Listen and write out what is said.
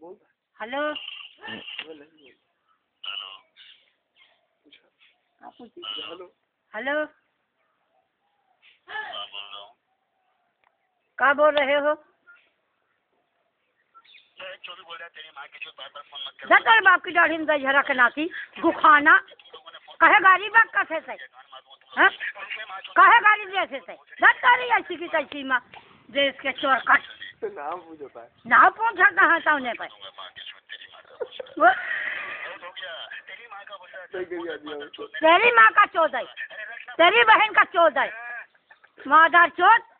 Hello hello क्या बोल रहे हो? जतर बाप की दाढ़ी में झरा के नाती गुखाना कहे गाड़ी बाग कथे से हैं कहे गाड़ी जैसे से जतरी ऐसी की तैसी मां देश के चोर कट नाम पूछा कहाँ सामने पे तेरी माँ का चौदह तेरी बहन का 14 मादार चौथ